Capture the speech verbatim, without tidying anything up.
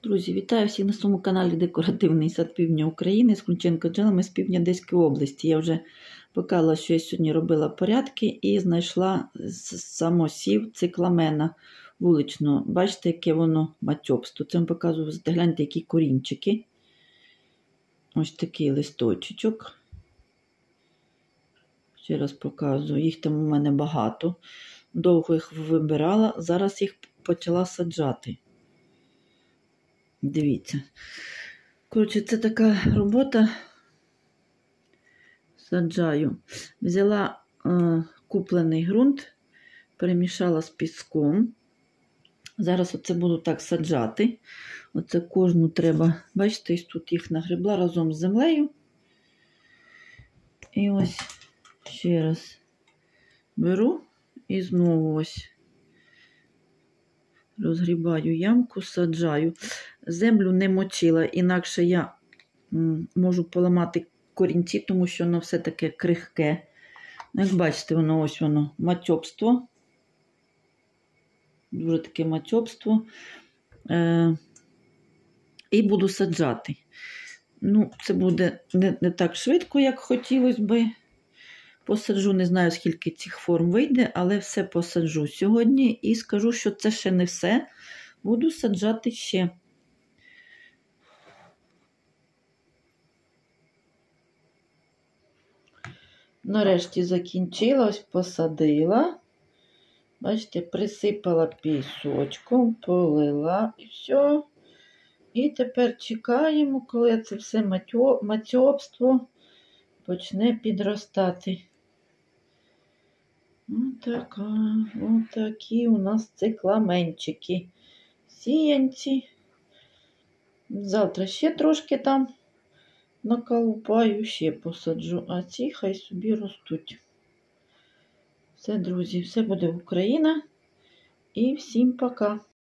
Друзі, вітаю всіх на своєму каналі Декоративний сад Півдня України з Хрунченко джелами з півдня Одеської області. Я вже показала, що я сьогодні робила порядки і знайшла самосів цикламена вуличного. Бачите, яке воно матьобство. Це вам показую, гляньте, які корінчики. Ось такий листочок. Ще раз показую. Їх там у мене багато. Довго їх вибирала, зараз їх почала саджати. Дивіться. Коротше, це така робота. Саджаю. Взяла е, куплений ґрунт, перемішала з піском. Зараз оце буду так саджати. Оце кожну треба, бачите, ось тут їх нагребла разом з землею. І ось ще раз беру і знову ось розгрібаю ямку, саджаю. Землю не мочила, інакше я можу поламати корінці, тому що воно все таке крихке. Як бачите, воно ось воно матьобство. Дуже таке матьобство. Е, і буду саджати. Ну, це буде не, не так швидко, як хотілося би. Посаджу, не знаю, скільки цих форм вийде, але все посаджу сьогодні. І скажу, що це ще не все. Буду саджати ще. Нарешті закінчила, ось посадила. Бачите, присипала пісочком, полила і все. І тепер чекаємо, коли це все матьобство почне підростати. Отака, отакі у нас цикламенчики. Сіянці. Завтра ще трошки там наколупаю, ще посаджу, а ці хай собі ростуть. Все, друзі, все буде Україна. І всім пока.